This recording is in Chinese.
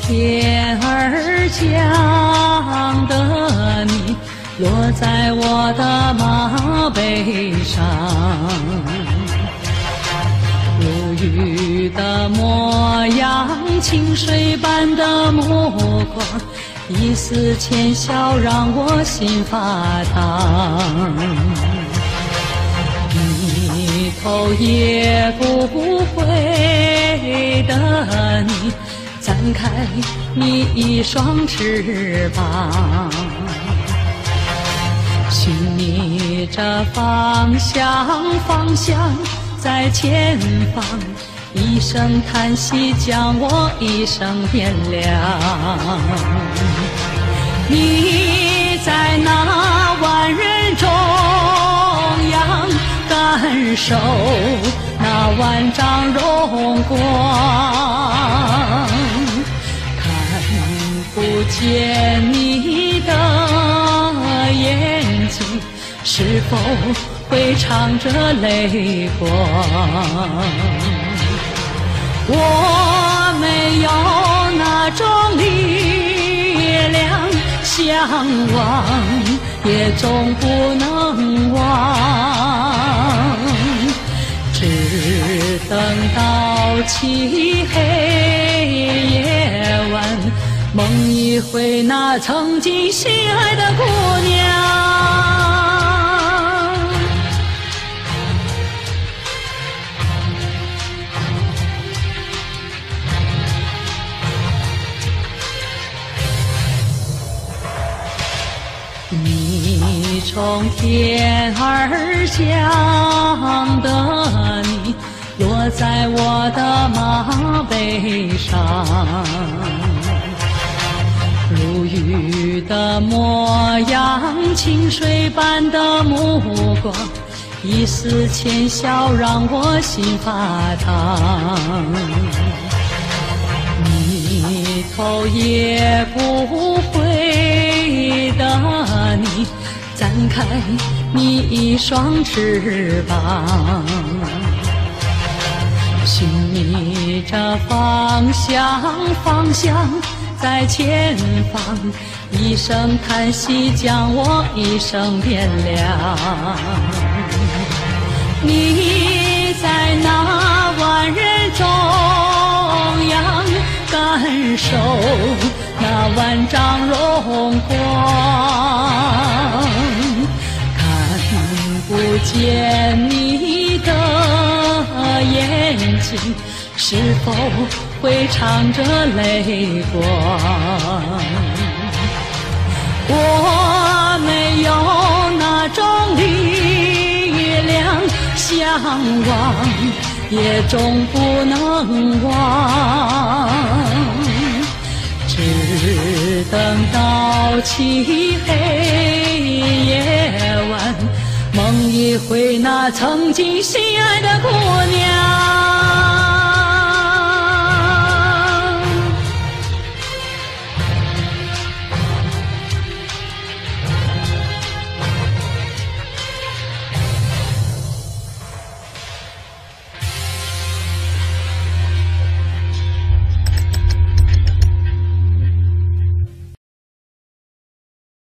天而降的你，落在我的马背上。如玉的模样，清水般的目光，一丝浅笑让我心发烫。你头也不回的你，展开你一双翅膀，寻觅着方向，方向在前方。一声叹息将我一生点亮。你在那万人中央，感受那万丈荣光，看不见你的眼睛，是否会藏着泪光？我没有那种力量，向往也总不能忘，只等到漆黑夜晚，梦一回那曾经心爱的姑娘。你从天而降的你，落在我的马背上。如玉的模样，清水般的目光，一丝浅笑让我心发烫。你头也不回的你，展开你一双翅膀，寻觅着方向，方向在前方。一声叹息将我一生点亮。你在那万人中央，感受那万丈荣光，看不见你的眼睛，是否会藏着泪光？我没有那种力量，向往也总不能忘，只等到漆黑夜晚，梦一回那曾经心爱的姑娘。